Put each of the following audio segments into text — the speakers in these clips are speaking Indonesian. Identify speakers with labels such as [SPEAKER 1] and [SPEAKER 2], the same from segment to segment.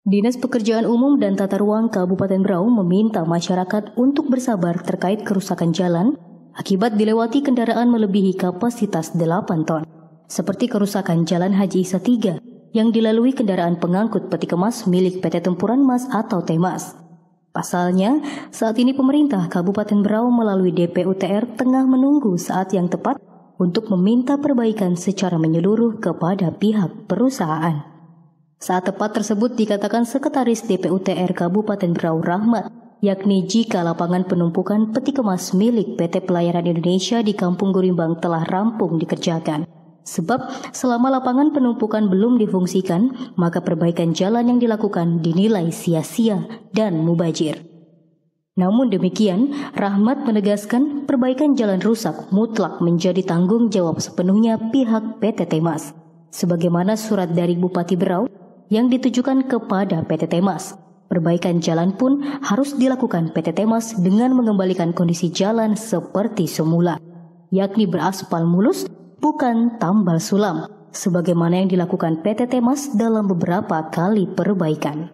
[SPEAKER 1] Dinas Pekerjaan Umum dan Tata Ruang Kabupaten Berau meminta masyarakat untuk bersabar terkait kerusakan jalan akibat dilewati kendaraan melebihi kapasitas 8 ton. Seperti kerusakan Jalan Haji Isa 3 yang dilalui kendaraan pengangkut peti kemas milik PT Tempuran Mas atau Temas. Pasalnya, saat ini pemerintah Kabupaten Berau melalui DPUTR tengah menunggu saat yang tepat untuk meminta perbaikan secara menyeluruh kepada pihak perusahaan. Saat tepat tersebut dikatakan Sekretaris DPUTR Kabupaten Berau Rahmat, yakni jika lapangan penumpukan peti kemas milik PT Pelayaran Indonesia di Kampung Gurimbang telah rampung dikerjakan. Sebab selama lapangan penumpukan belum difungsikan, maka perbaikan jalan yang dilakukan dinilai sia-sia dan mubazir. Namun demikian, Rahmat menegaskan perbaikan jalan rusak mutlak menjadi tanggung jawab sepenuhnya pihak PT Temas. Sebagaimana surat dari Bupati Berau yang ditujukan kepada PT Temas. Perbaikan jalan pun harus dilakukan PT Temas dengan mengembalikan kondisi jalan seperti semula, yakni beraspal mulus, bukan tambal sulam, sebagaimana yang dilakukan PT Temas dalam beberapa kali perbaikan.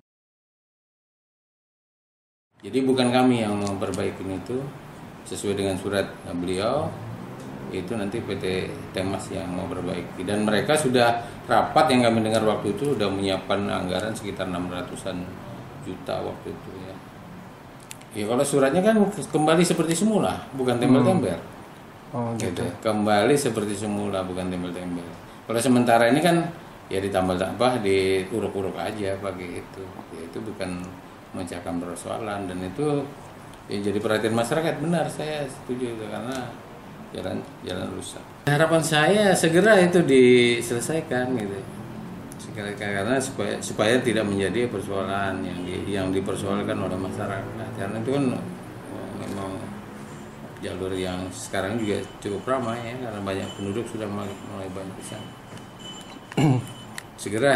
[SPEAKER 2] Jadi bukan kami yang memperbaiki itu, sesuai dengan surat beliau, itu nanti PT Temas yang mau perbaiki. Dan mereka sudah rapat yang kami dengar waktu itu sudah menyiapkan anggaran sekitar 600-an juta waktu itu ya. Ya kalau suratnya kan kembali seperti semula, bukan tembel-tembel.
[SPEAKER 3] Oh gitu.
[SPEAKER 2] Kembali seperti semula, bukan tembel-tembel. Kalau sementara ini kan ya ditambah diuruk-uruk aja pakai itu. Ya itu bukan memecahkan persoalan, dan itu ya jadi perhatian masyarakat. Benar, saya setuju itu karena jalan rusak. Harapan saya segera itu diselesaikan gitu, segera, karena supaya tidak menjadi persoalan yang dipersoalkan oleh masyarakat. Karena itu kan memang jalur yang sekarang juga cukup ramai ya, karena banyak penduduk sudah mulai banyak di sana. Segera.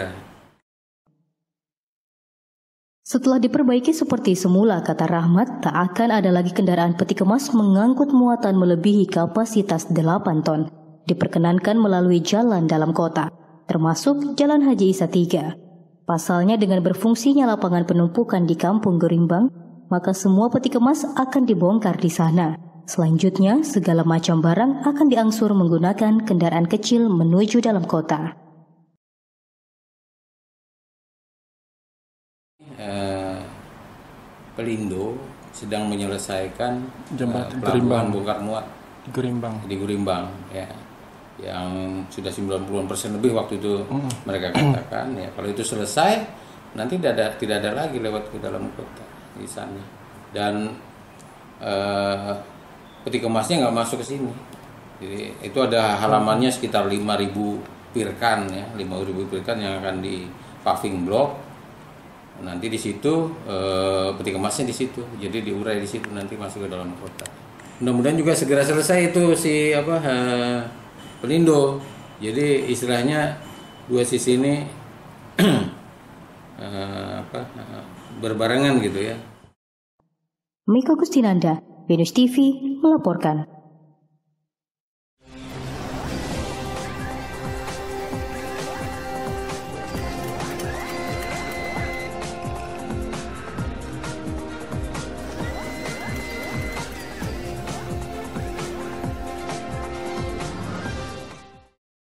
[SPEAKER 1] Setelah diperbaiki seperti semula, kata Rahmat, tak akan ada lagi kendaraan peti kemas mengangkut muatan melebihi kapasitas 8 ton. Diperkenankan melalui jalan dalam kota, termasuk Jalan Haji Isa 3. Pasalnya dengan berfungsinya lapangan penumpukan di Kampung Gurimbang, maka semua peti kemas akan dibongkar di sana. Selanjutnya, segala macam barang akan diangsur menggunakan kendaraan kecil menuju dalam kota.
[SPEAKER 2] Pelindo sedang menyelesaikan
[SPEAKER 3] Pelabuhan
[SPEAKER 2] bongkar muat di Gurimbang ya, yang sudah 90% lebih waktu itu mereka katakan ya. Kalau itu selesai nanti tidak ada lagi lewat ke dalam kota di sana, dan peti kemasnya nggak masuk ke sini. Jadi itu ada halamannya sekitar 5.000 pirkan ya, 5.000 pirkan yang akan di paving block. Nanti di situ peti kemasnya di situ, jadi diurai di situ, nanti masuk ke dalam kota. Mudah-mudahan juga segera selesai itu Pelindo. Jadi istilahnya dua sisi ini berbarengan gitu ya.
[SPEAKER 1] Mika Gustinanda, Venus TV melaporkan.